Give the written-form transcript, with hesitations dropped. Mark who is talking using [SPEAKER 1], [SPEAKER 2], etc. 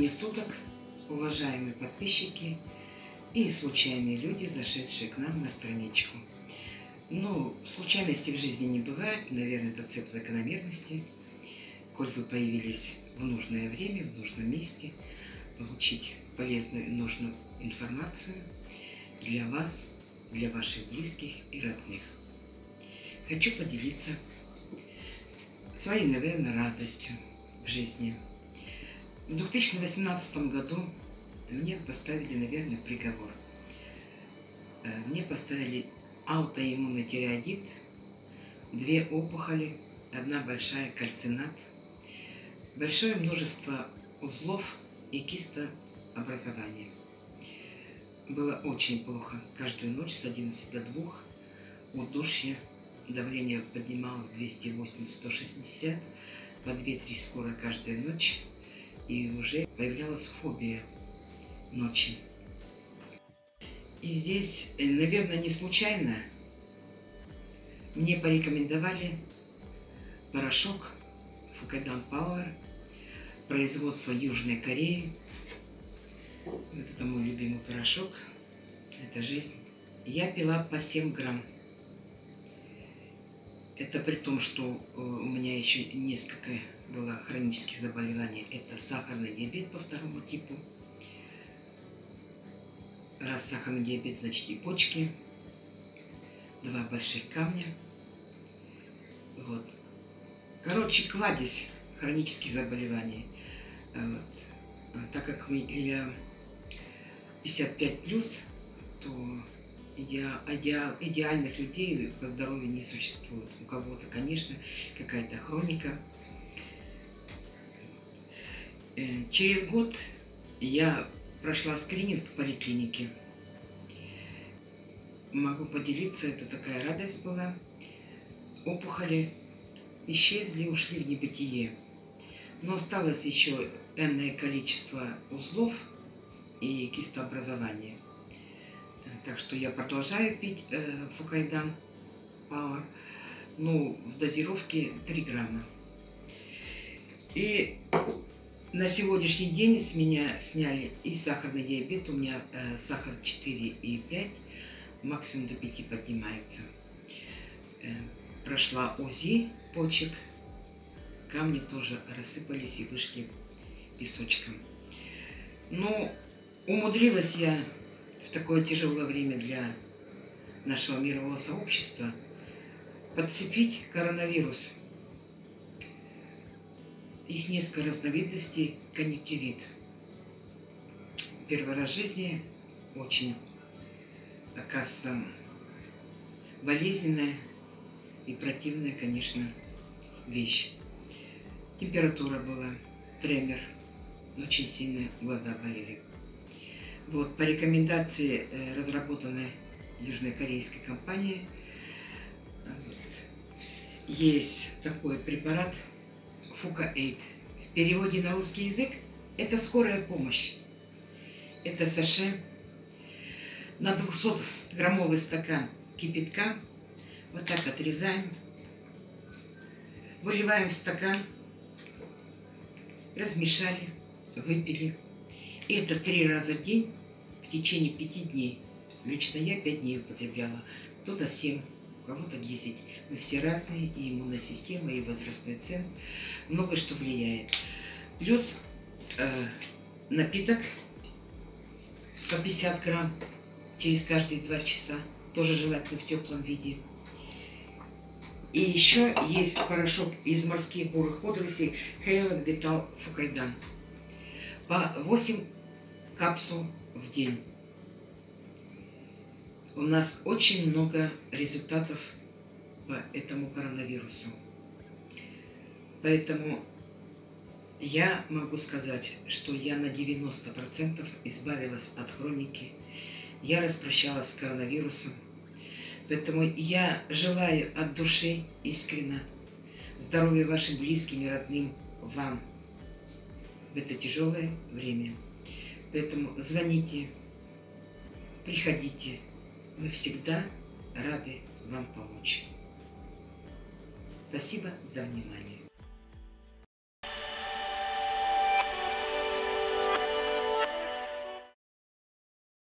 [SPEAKER 1] Времени суток, уважаемые подписчики и случайные люди, зашедшие к нам на страничку. Ну, случайностей в жизни не бывает, наверное, это цепь закономерности. Коль вы появились в нужное время, в нужном месте, получить полезную и нужную информацию для вас, для ваших близких и родных. Хочу поделиться своей, наверное, радостью в жизни. В 2018 году мне поставили, наверное, приговор. Мне поставили аутоиммунный тиреоидит, 2 опухоли, 1 большая кальцинат, большое множество узлов и кистообразования. Было очень плохо. Каждую ночь с 11 до 2 удушье, давление поднималось 280-160, по 2-3 скоро каждую ночь, и уже появлялась фобия ночи. И здесь, наверное, не случайно мне порекомендовали порошок Fukadan Power, производство Южной Кореи. Вот это мой любимый порошок, это жизнь. Я пила по 7 грамм. Это при том, что у меня еще несколько было хронических заболеваний. Это сахарный диабет по 2 типу. Раз сахарный диабет, значит и почки. 2 больших камня. Вот. Короче, кладезь хронических заболеваний. Вот. Так как я 55+, то идеальных людей по здоровью не существует. У кого-то, конечно, какая-то хроника. Через год я прошла скрининг в поликлинике. Могу поделиться, это такая радость была. Опухоли исчезли, ушли в небытие. Но осталось еще энное количество узлов и кистообразования. Так что я продолжаю пить Fukadan Power, ну, в дозировке 3 грамма. И на сегодняшний день с меня сняли и сахарный диабет, у меня сахар 4,5, максимум до 5 поднимается. Прошла УЗИ почек, камни тоже рассыпались и вышли песочком. Но умудрилась я в такое тяжелое время для нашего мирового сообщества подцепить коронавирус. Их несколько разновидностей, конъюнктивит. Первый раз в жизни, очень, оказывается, болезненная и противная, конечно, вещь. Температура была, тремор, очень сильно глаза болели. Вот, по рекомендации разработанной южнокорейской компанией, есть такой препарат Fuka8. В переводе на русский язык это скорая помощь. Это саше на 200-граммовый стакан кипятка. Вот так отрезаем, выливаем в стакан, размешали, выпили. И это 3 раза в день в течение 5 дней. Лично я 5 дней употребляла, кто-то 7, у кого-то 10. Мы все разные, и иммунная система, и возрастной центр, многое что влияет. Плюс напиток по 50 грамм через каждые 2 часа, тоже желательно в теплом виде. И еще есть порошок из морских бурых водорослей Halen Vital Fukadan. По 8 капсул в день. У нас очень много результатов по этому коронавирусу. Поэтому я могу сказать, что я на 90% избавилась от хроники. Я распрощалась с коронавирусом. Поэтому я желаю от души искренне здоровья вашим близким и родным, вам в это тяжелое время. Поэтому звоните, приходите. Мы всегда рады вам помочь. Спасибо за внимание.